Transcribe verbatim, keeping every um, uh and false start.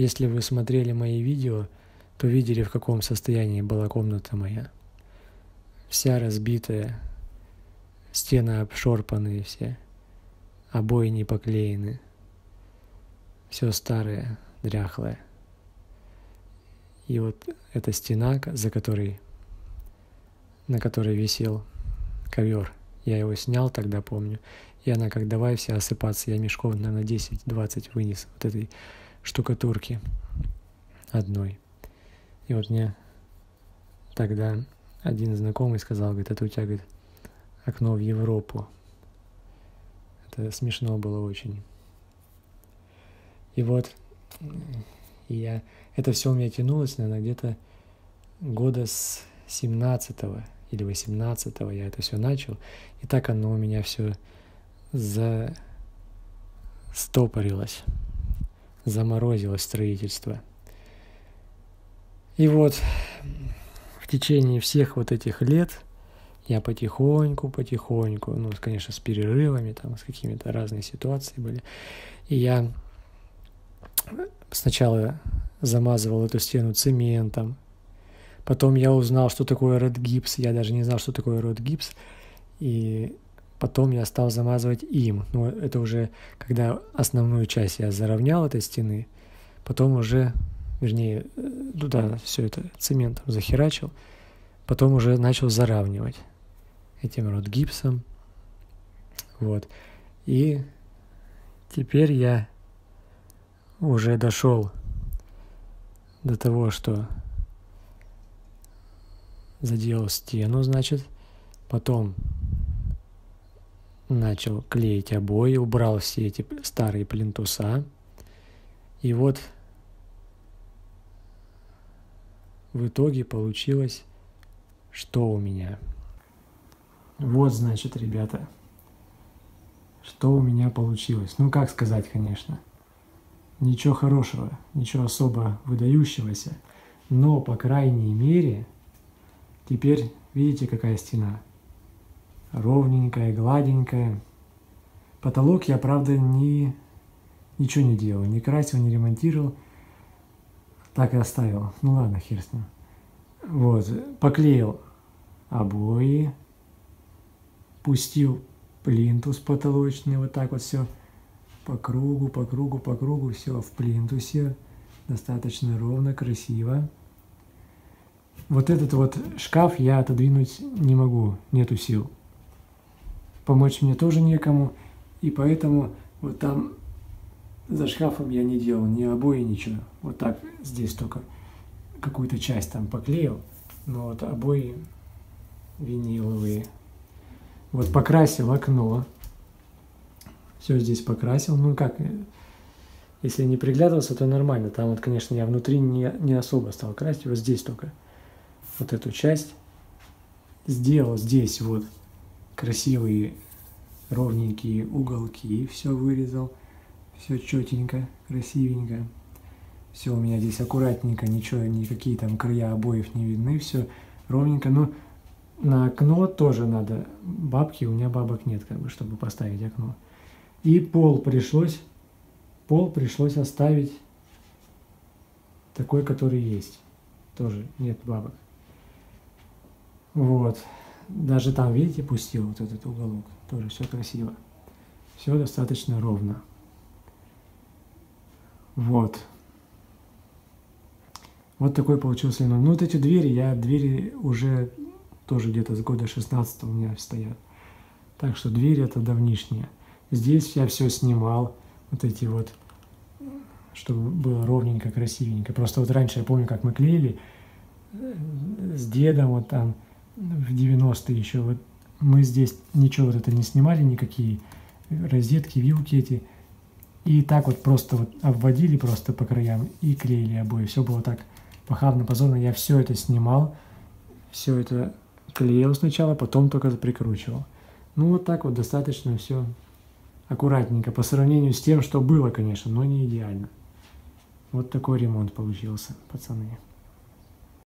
Если вы смотрели мои видео, то видели, в каком состоянии была комната моя. Вся разбитая, стены обшорпанные все, обои не поклеены, все старое, дряхлое. И вот эта стена, за которой, на которой висел ковер, я его снял тогда, помню, и она как давай вся осыпаться, я мешков, наверное, десять-двадцать вынес вот этой штукатурки одной. И вот мне тогда один знакомый сказал, говорит, это у тебя, говорит, окно в Европу. Это смешно было очень. И вот и я, это все у меня тянулось, наверное, где-то года с семнадцатого или восемнадцатого я это все начал. И так оно у меня все застопорилось, заморозилось строительство. И вот в течение всех вот этих лет я потихоньку, потихоньку, ну, конечно, с перерывами, там, с какими-то разные ситуации были, и я сначала замазывал эту стену цементом, потом я узнал, что такое ротгипс, я даже не знал, что такое ротгипс, и потом я стал замазывать им. Но это уже, когда основную часть я заровнял этой стены, потом уже, вернее, туда все это цементом захерачил, потом уже начал заравнивать этим ротгипсом. Вот. И теперь я уже дошел до того, что заделал стену, значит, потом начал клеить обои, убрал все эти старые плинтуса. И вот в итоге получилось, что у меня. Вот, значит, ребята, что у меня получилось. Ну, как сказать, конечно. Ничего хорошего, ничего особо выдающегося. Но, по крайней мере, теперь видите, какая стена. Ровненькая, гладенькая. Потолок я, правда, не, ничего не делал. Не красил, не ремонтировал. Так и оставил. Ну ладно, хер с ним. Вот. Поклеил обои. Пустил плинтус потолочный. Вот так вот все. По кругу, по кругу, по кругу. Все в плинтусе. Достаточно ровно, красиво. Вот этот вот шкаф я отодвинуть не могу. Нету сил. Помочь мне тоже некому. И поэтому вот там за шкафом я не делал ни обои, ничего. Вот так здесь только какую-то часть там поклеил. Но вот обои виниловые. Вот покрасил окно. Все здесь покрасил. Ну как, если не приглядывался, то нормально. Там вот, конечно, я внутри не, не особо стал красить. Вот здесь только вот эту часть сделал. Здесь вот красивые ровненькие уголки. И все вырезал. Все четенько, красивенько. Все у меня здесь аккуратненько. Ничего, никакие там края обоев не видны. Все ровненько. Но на окно тоже надо бабки. У меня бабок нет, как бы, чтобы поставить окно. И пол пришлось, пол пришлось оставить такой, который есть. Тоже нет бабок. Вот. Даже там, видите, пустил вот этот уголок. Тоже все красиво. Все достаточно ровно. Вот. Вот такой получился. Ну, вот эти двери, я двери уже тоже где-то с года шестнадцатого у меня стоят. Так что двери это давнишние. Здесь я все снимал, вот эти вот, чтобы было ровненько, красивенько. Просто вот раньше я помню, как мы клеили с дедом вот там в девяностые еще. Вот мы здесь ничего вот это не снимали, никакие розетки, вилки эти. И так вот просто вот обводили просто по краям и клеили обои. Все было так похабно, позорно. Я все это снимал, все это клеил сначала, потом только прикручивал. Ну вот так вот достаточно все аккуратненько по сравнению с тем, что было, конечно, но не идеально. Вот такой ремонт получился, пацаны.